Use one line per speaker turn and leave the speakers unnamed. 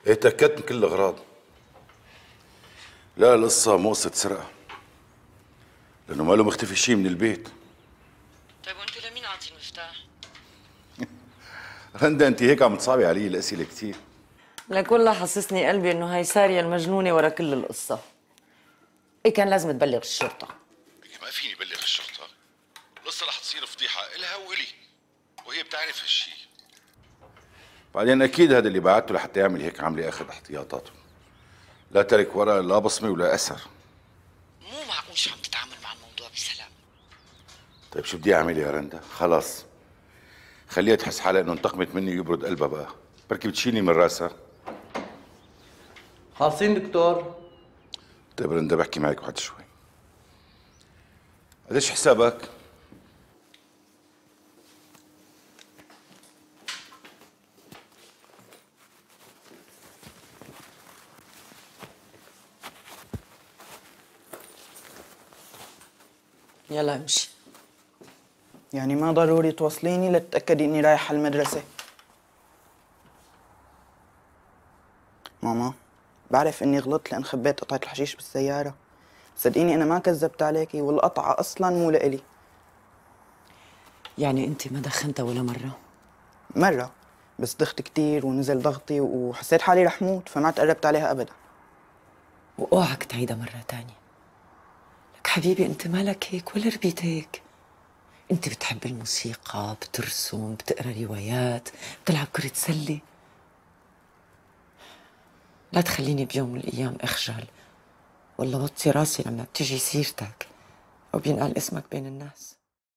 ايه، تأكدت من كل الأغراض. لا، القصة مو قصة سرقة، لأنه ما له مختفي شيء من البيت.
طيب وانت لمين عاطي المفتاح؟
رندا، أنت هيك عم تصعبي علي الأسئلة كثير.
لكل حسسني قلبي انه هي سارية المجنونة ورا كل القصة. ايه كان لازم تبلغ الشرطة.
ما فيني بلغ الشرطة، القصة رح تصير فضيحة إلها وإلي، وهي بتعرف هالشيء. بعدين أكيد هذا اللي بعته لحتى يعمل هيك عملة أخذ احتياطاته، لا ترك ورا لا بصمة ولا أثر.
مو معقول شو عم تتعامل مع الموضوع بسلام.
طيب شو بدي أعمل يا رندا؟ خلاص خليها تحس حالها إنه انتقمت مني ويبرد قلبها بقى، بركي بتشيلني من راسها.
خالصين دكتور.
طيب رندا، بحكي معك بعد شوي. قديش حسابك؟
يلا امشي.
يعني ما ضروري توصليني لتتأكدي إني رايحة المدرسة؟ ماما، بعرف إني غلطت لأن خبيت قطعة الحشيش بالسيارة. صدقيني أنا ما كذبت عليكي، والقطعة أصلاً مو لإلي.
يعني انت ما دخنتها ولا مرة؟
مرة بس دخت كتير ونزل ضغطي وحسيت حالي رح موت، فما تقربت عليها أبداً.
واوعك تعيدها مرة تانية. لك حبيبي انت مالك هيك ولا ربيت هيك. انت بتحب الموسيقى، بترسم، بتقرا روايات، بتلعب كرة سلة. لا تخليني بيوم من الايام اخجل والله وطي راسي لما بتجي سيرتك او بينقال اسمك بين الناس.